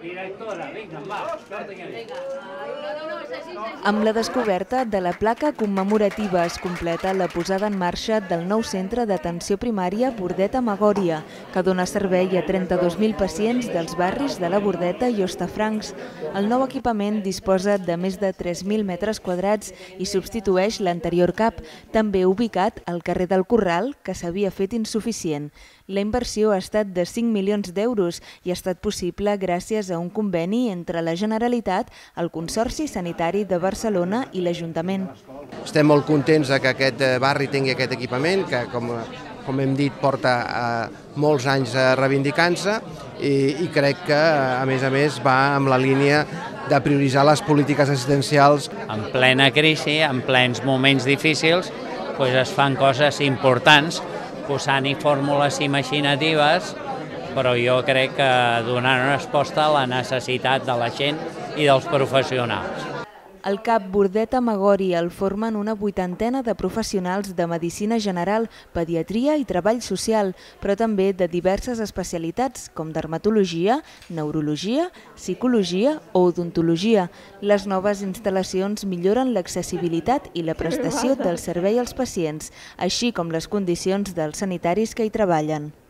Amb la descoberta de la placa commemorativa es completa la posada en marxa del nou centre d'atenció primària Bordeta Magòria, que dona servei a 32.000 pacients dels barris de la Bordeta i Hostafrancs. El nou equipament disposa de més de 3.000 metres quadrats i substitueix l'anterior CAP, també ubicat al carrer del Corral, que s'havia fet insuficient. La inversió ha estat de 5 milions d'euros i ha estat possible gràcies a un conveni entre la Generalitat, el Consorci Sanitari de Barcelona i l'Ajuntament. Estem molt contents que aquest barri tingui aquest equipament, que com hem dit porta molts anys reivindicant-se i crec que a més va amb la línia de prioritzar les polítiques assistencials. En plena crisi, en plens moments difícils, es fan coses importants, posant-hi fórmules imaginatives, però jo crec que donant resposta a la necessitat de la gent i dels professionals. El CAP Bordeta Magòria el formen una 80ena de professionals de medicina general, pediatria i treball social, però també de diverses especialitats com dermatologia, neurologia, psicologia o odontologia. Les noves instal·lacions milloren l'accessibilitat i la prestació del servei als pacients, així com les condicions dels sanitaris que hi treballen.